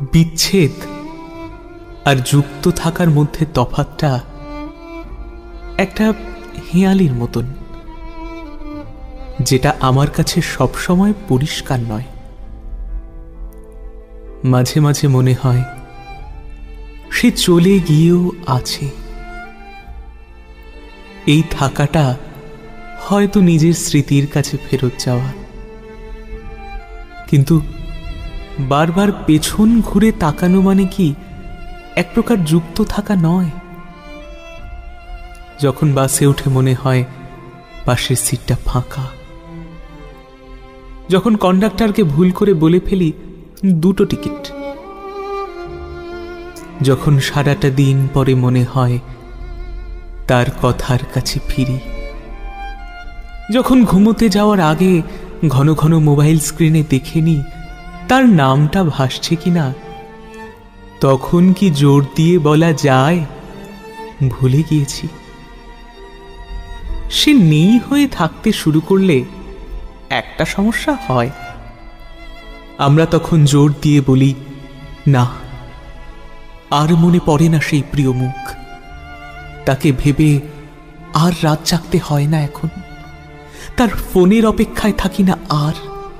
বিচ্ছেদ আর যুক্ত থাকার মধ্যে তফাৎটা একটা হেঁয়ালির মতন, যেটা আমার কাছে সবসময় পরিষ্কার নয়। মাঝে মাঝে মনে হয় সে চলে গিয়েও আছে। এই থাকাটা হয়তো নিজের স্মৃতির কাছে ফেরত যাওয়া, কিন্তু বারবার পেছন ঘুরে তাকানো মানে কি এক প্রকার যুক্ত থাকা নয়? যখন বাসে উঠে মনে হয় পাশের সিটটা ফাঁকা, যখন কন্ডাক্টরকে ভুল করে বলে ফেলি 2টো টিকিট, যখন সারাটা দিন পরে মনে হয় তার কথার কাছে ফিরি, যখন ঘুমোতে যাওয়ার আগে ঘন ঘন মোবাইল স্ক্রিনে দেখে নি তার নামটা ভাসছে কিনা, তখন কি জোর দিয়ে বলা যায় ভুলে গিয়েছি? সে নেই হয়ে থাকতে শুরু করলে একটা সমস্যা হয়, আমরা তখন জোর দিয়ে বলি না, আর মনে পড়ে না সেই প্রিয় মুখ, তাকে ভেবে আর রাত জাগতে হয় না এখন, তার ফোনের অপেক্ষায় থাকি না আর।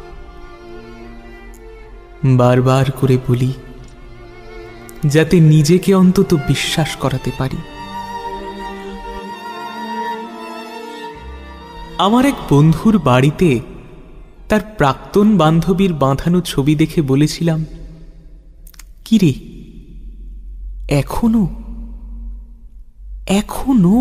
বারবার করে বলি যাতে নিজেকে অন্তত বিশ্বাস করাতে পারি। আমার এক বন্ধুর বাড়িতে তার প্রাক্তন বান্ধবীর বাঁধানো ছবি দেখে বলেছিলাম, কিরে এখনো এখনো?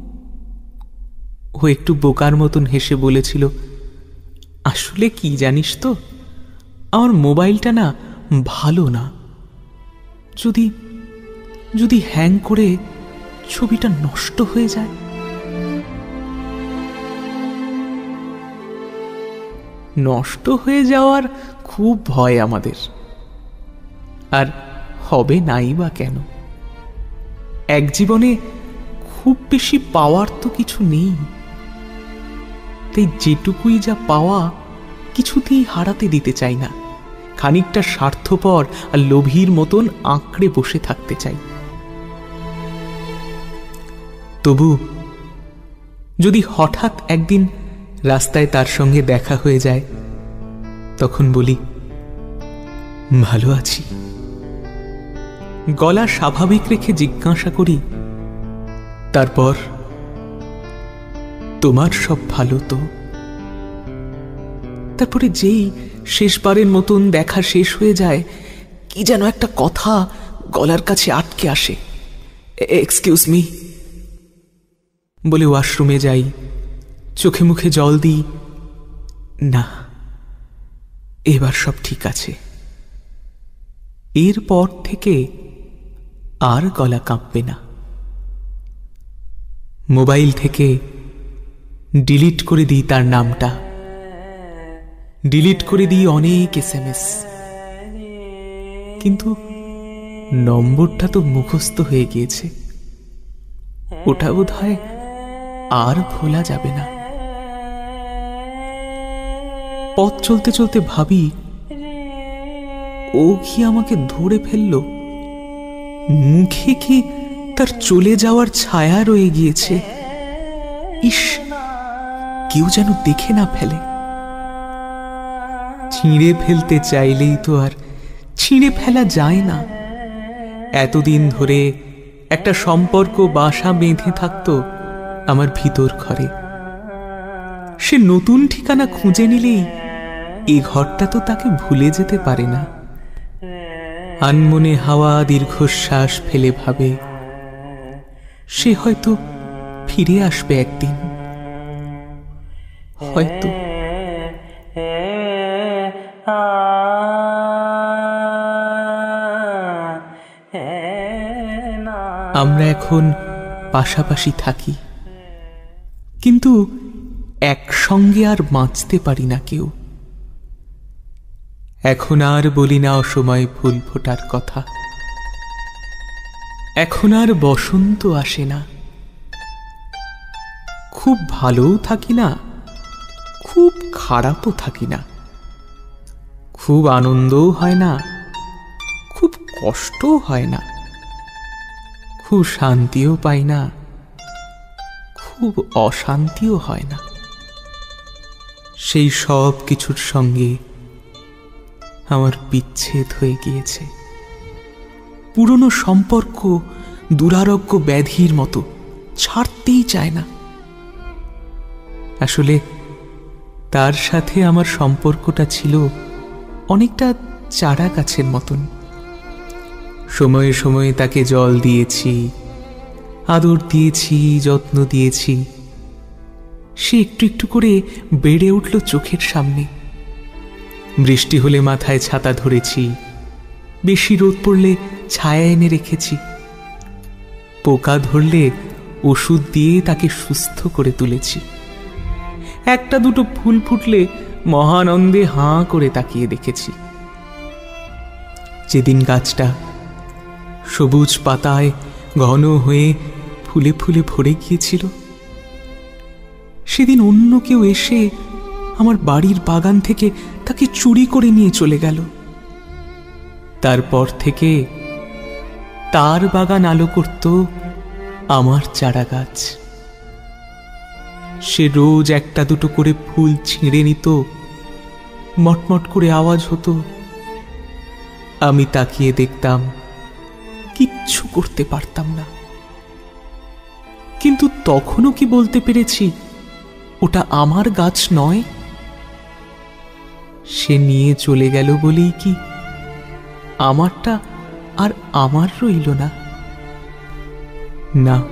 ও একটু বোকার মতন হেসে বলেছিল, আসলে কি জানিস তো, আমার মোবাইলটা না ভালো না, যদি যদি হ্যাং করে ছবিটা নষ্ট হয়ে যায়। নষ্ট হয়ে যাওয়ার খুব ভয় আমাদের, আর হবে নাই বা কেন? এক জীবনে খুব বেশি পাওয়ার তো কিছু নেই, তাই যেটুকুই যা পাওয়া কিছুতেই হারাতে দিতে চাই না। খানিকটা স্বার্থপর আর লোভীর মতন আঁকড়ে বসে থাকতে চাই। তবু যদি হঠাৎ একদিন রাস্তায় তার সঙ্গে দেখা হয়ে যায়, তখন বলি ভালো আছি। গলা স্বাভাবিক রেখে জিজ্ঞাসা করি, তারপর তোমার সব ভালো তো? তারপরে যেই শেষবারের মতন দেখা শেষ হয়ে যায়, কি যেন একটা কথা গলার কাছে আটকে আসে। এক্সকিউজ মি বলে ওয়াশরুমে যাই, চোখে মুখে জল দিই, না এবার সব ঠিক আছে। এরপর থেকে আর গলা কাঁপবে না। মোবাইল থেকে ডিলিট করে দিই তার নামটা, ডিলিট করে দিই অনেক SMS, কিন্তু নম্বরটা তো মুখস্থ হয়ে গিয়েছে, ওটা বোধহয় আর ভোলা যাবে না। পথ চলতে চলতে ভাবি, ও কি আমাকে ধরে ফেলল? মুখে কি তার চলে যাওয়ার ছায়া রয়ে গিয়েছে? ইস, কেউ যেন দেখে না ফেলে। ছিঁড়ে ফেলতে চাইলেই তো আর ছিঁড়ে ফেলা যায় না। এতদিন ধরে একটা সম্পর্ক বাসা বেঁধে থাকতো আমার ভিতর ঘরে, সে নতুন ঠিকানা খুঁজে নিলেই এ ঘরটা তো তাকে ভুলে যেতে পারে না। আনমনে হাওয়া দীর্ঘশ্বাস ফেলে ভাবে, সে হয়তো ফিরে আসবে একদিন, হয়তো। আমরা এখন পাশাপাশি থাকি, কিন্তু একসঙ্গে আর বাঁচতে পারি না কেউ। এখন আর বলি না অসময়ে ফুল ফোটার কথা, এখন আর বসন্ত আসে না। খুব ভালোও থাকি না, খুব খারাপও থাকি না, খুব আনন্দও হয় না, খুব কষ্টও হয় না, খুব শান্তিও পাই না, খুব অশান্তিও হয় না। সেই সব কিছুর সঙ্গে আমার বিচ্ছেদ হয়ে গিয়েছে। পুরনো সম্পর্ক দুরারোগ্য ব্যাধির মতো ছাড়তেই চায় না। আসলে তার সাথে আমার সম্পর্কটা ছিল অনেকটা চারা গাছের মতন। সময়ে সময়ে তাকে জল দিয়েছি, আদর দিয়েছি, যত্ন দিয়েছি। সে একটু একটু করে বেড়ে উঠল চোখের সামনে। বৃষ্টি হলে মাথায় ছাতা ধরেছি, বেশি রোদ পড়লে ছায়া এনে রেখেছি। পোকা ধরলে ওষুধ দিয়ে তাকে সুস্থ করে তুলেছি। একটা দুটো ফুল ফুটলে মহানন্দে হাঁ করে তাকিয়ে দেখেছি। যেদিন গাছটা সবুজ পাতায় ঘন হয়ে ফুলে ফুলে ভরে গিয়েছিল, সেদিন অন্য কেউ এসে আমার বাড়ির বাগান থেকে তাকে চুরি করে নিয়ে চলে গেল। তারপর থেকে তার বাগান আলো করত আমার চারা গাছ। সে রোজ একটা দুটো করে ফুল ছিঁড়ে নিত, মটমট করে আওয়াজ হতো। আমি তাকিয়ে দেখতাম, কিচ্ছু করতে পারতাম না। কিন্তু তখনও কি বলতে পেরেছি ওটা আমার গাছ নয়? সে নিয়ে চলে গেল বলেই কি আমারটা আর আমার রইল না? না,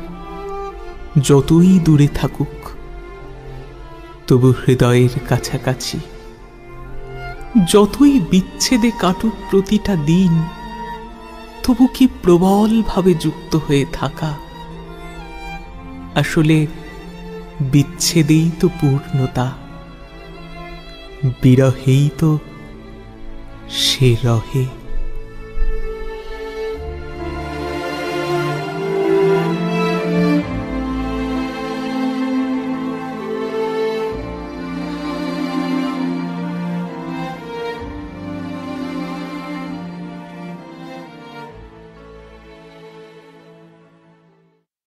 যতই দূরে থাকুক তবু হৃদয়ের কাছাকাছি। যতই বিচ্ছেদে কাটুক প্রতিটা দিন, তবু কি প্রবলভাবে যুক্ত হয়ে থাকা। আসলে বিচ্ছেদেই তো পূর্ণতা, বিরহেই তো সে রহে।